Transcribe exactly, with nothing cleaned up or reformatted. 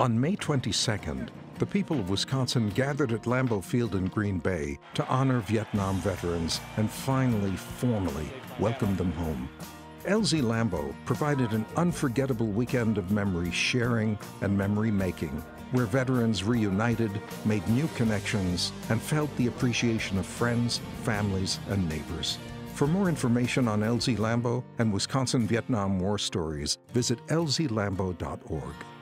On May twenty-second, the people of Wisconsin gathered at Lambeau Field in Green Bay to honor Vietnam veterans and finally, formally welcome them home. L Z Lambeau provided an unforgettable weekend of memory sharing and memory making, where veterans reunited, made new connections, and felt the appreciation of friends, families, and neighbors. For more information on L Z Lambeau and Wisconsin Vietnam War stories, visit L Z Lambeau dot org.